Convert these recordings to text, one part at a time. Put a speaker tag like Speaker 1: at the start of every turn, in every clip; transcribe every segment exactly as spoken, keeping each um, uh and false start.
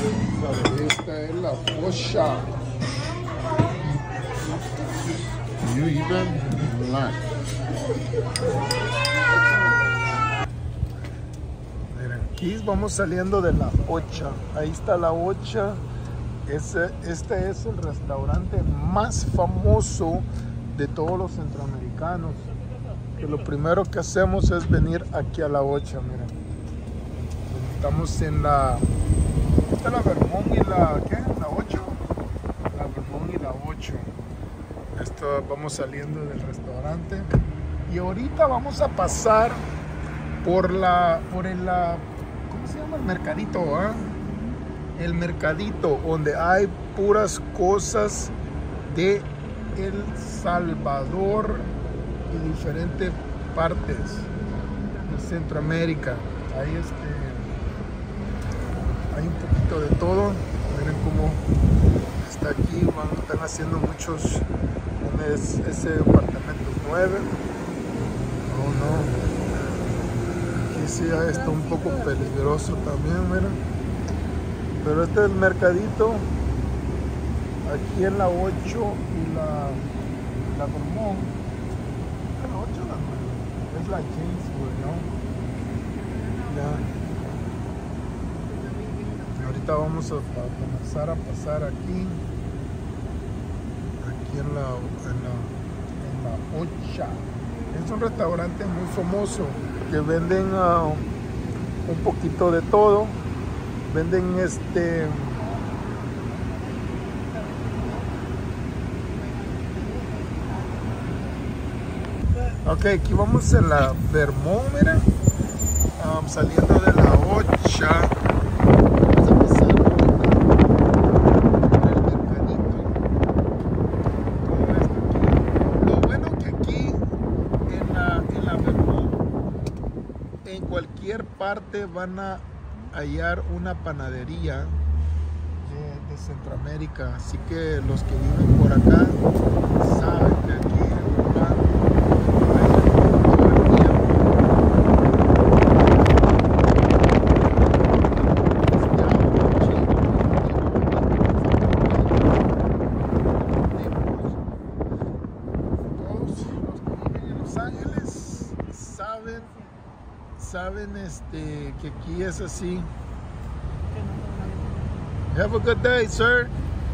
Speaker 1: Esta es la Ocha. You even black. Miren, aquí vamos saliendo de la Ocha. Ahí está la Ocha. Ese, este es el restaurante más famoso de todos los centroamericanos. Que lo primero que hacemos es venir aquí a la Ocha. Miren, estamos en la, esta es la Vermont y la, ¿qué? La ocho. La Vermont y la ocho. Esto, vamos saliendo del restaurante y ahorita vamos a pasar por la, por el, la, ¿cómo se llama? El mercadito, ¿eh? El mercadito donde hay puras cosas de El Salvador y diferentes partes de Centroamérica. Ahí este, hay un poquito de todo. Miren cómo está aquí, van, están haciendo muchos. Es, ese departamento nueve. Oh no, aquí sí está un poco peligroso también, miren. Pero este es el mercadito aquí en la ocho y la, la Vermont. ¿Es la ocho o la nueve? Es la Jamesburg, ¿no? Ya. Y ahorita vamos a, a comenzar a pasar aquí. En la, en, la, en la Ocha. Es un restaurante muy famoso que venden uh, un poquito de todo. Venden este ok, aquí vamos en la Vermont, miren, um, saliendo de la Ocha. En cualquier parte van a hallar una panadería de, de Centroamérica, así que los que viven por acá saben que aquí en Uruguay hay todo el tiempo. Todos los que viven en Los Ángeles saben Saben este, que aquí es así. Have a good day, sir.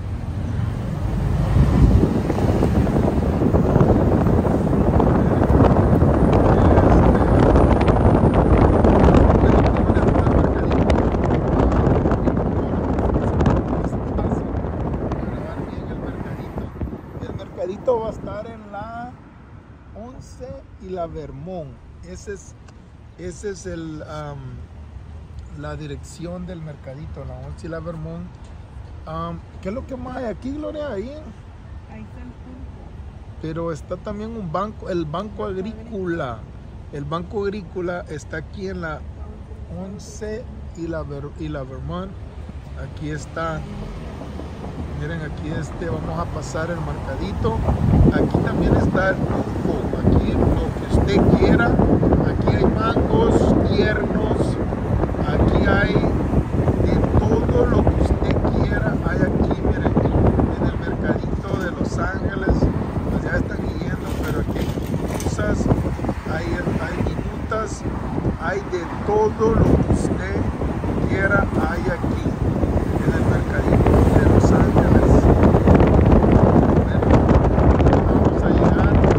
Speaker 1: El mercadito va a estar en la once y la Vermont. Ese es Ese es el, um, la dirección del mercadito, la once y la Vermont. Um, ¿Qué es lo que más hay aquí, Gloria? Ahí. Ahí está el banco. Pero está también un banco, el Banco Agrícola. El Banco Agrícola está aquí en la once y la, Ver, y la Vermont. Aquí está. Miren, aquí este, vamos a pasar el mercadito. Aquí también está el banco. Aquí lo que usted quiera. Aquí hay mangos tiernos, aquí hay de todo lo que usted quiera, hay aquí, miren, en el mercadito de Los Ángeles, pues ya están yendo, pero aquí hay cosas, hay, hay minutas, hay de todo lo que usted quiera, hay aquí, en el mercadito de Los Ángeles. Vamos a llegar a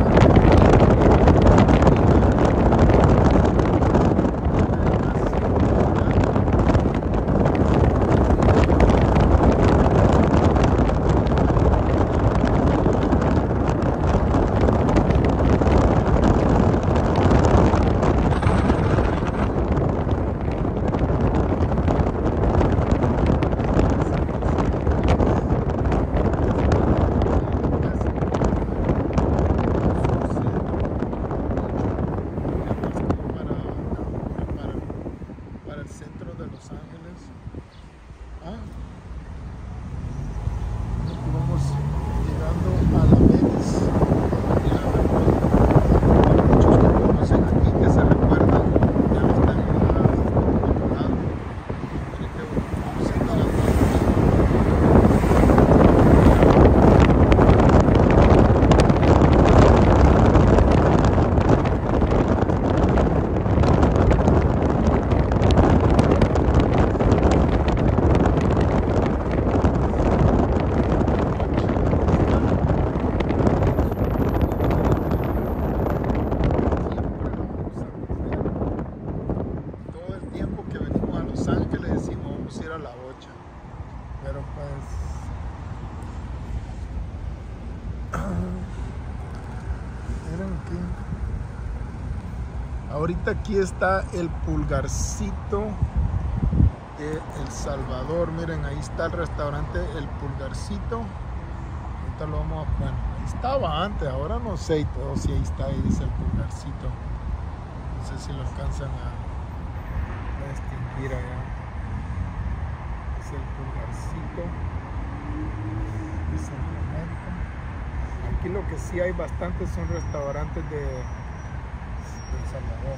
Speaker 1: ahorita aquí está el Pulgarcito de El Salvador. Miren, ahí está el restaurante El Pulgarcito. Ahorita lo vamos a... Bueno, ahí estaba antes, ahora no sé y todo, si ahí está, ahí dice El Pulgarcito. No sé si lo alcanzan a, a distinguir allá. Es El Pulgarcito de Centroamérica. Aquí lo que sí hay bastantes son restaurantes de, de El Salvador.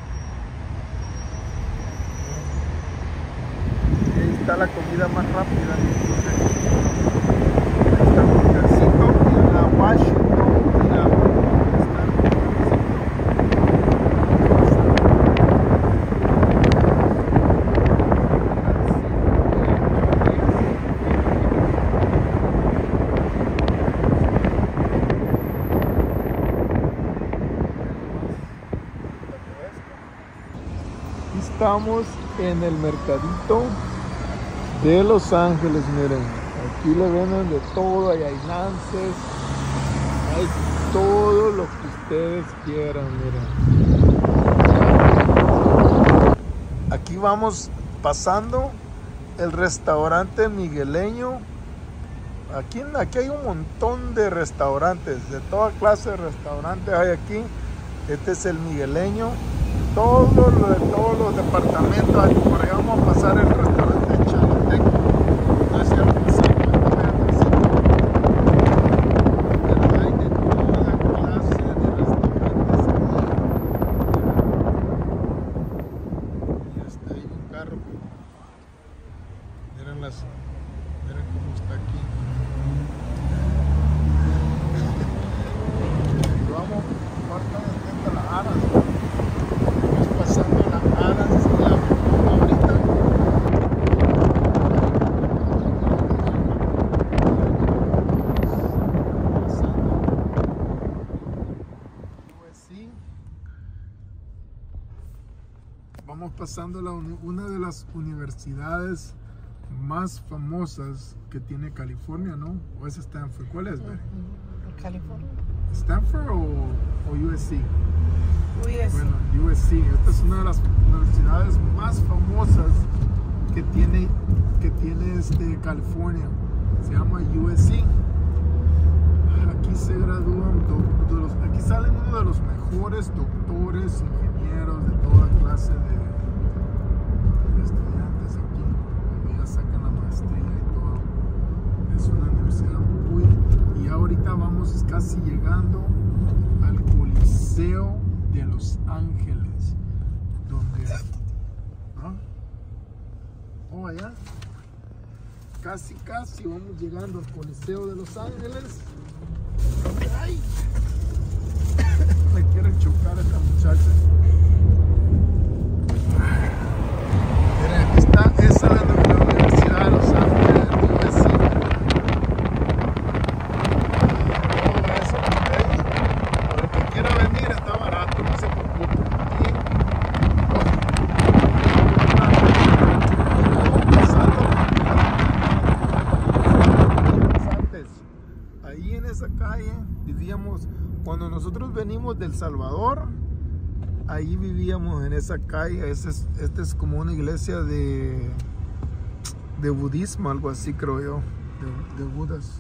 Speaker 1: Ahí está la comida más rápida. Ahí está el Pulgarcito y la Washington. Mira, está el Estamos en el mercadito de Los Ángeles, miren, aquí le venden de todo, hay lances, hay todo lo que ustedes quieran, miren. Aquí vamos pasando el restaurante migueleño. Aquí, aquí hay un montón de restaurantes, de toda clase de restaurantes hay aquí. Este es el migueleño. Todo lo de todos los departamentos, aquí por allá vamos a pasar el restaurante Chalateco. No sé si alcanzamos a ver, pero hay de toda clase de restaurantes aquí. Y está ahí un carro. Miren las, miren cómo está aquí. Y vamos, marca de las aras. Pasando las aras y la ahorita. Pasando. Vamos pasando la, una de las universidades más famosas que tiene California, ¿no? ¿O es Stanford? ¿Cuál es, Mary?
Speaker 2: California.
Speaker 1: ¿Stanford o, o U S C?
Speaker 2: U S C.
Speaker 1: Bueno, U S C. Esta es una de las universidades más famosas que tiene, que tiene este California. Se llama U S C. Aquí se gradúan, do, de los, aquí salen uno de los mejores doctores, ingenieros de toda clase de, de estudiantes aquí. Cuando ya sacan la maestría y todo. Es una universidad muy... Y ahorita vamos casi llegando al Coliseo de Los Ángeles, donde ¿no? oh allá casi casi vamos llegando al Coliseo de Los Ángeles. ¡Ay! Me quieren chocar esta muchacha. Miren, aquí está, esa es la Universidad de Los Ángeles, U S C. Todo eso que veis, para el que quiera venir está barato, no se preocupen. Aquí, antes, ahí en esa calle vivíamos, cuando nosotros venimos del Salvador, ahí vivíamos en esa calle. Esta es, este es como una iglesia de, de budismo, algo así creo yo, de, de Budas.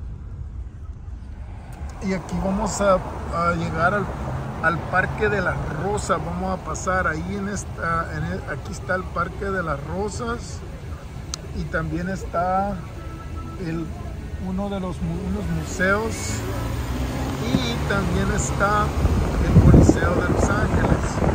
Speaker 1: Y aquí vamos a, a llegar al, al Parque de las Rosas. Vamos a pasar ahí en esta, en el, aquí está el Parque de las Rosas y también está el, uno de los unos museos y también está el Coliseo de Los Ángeles.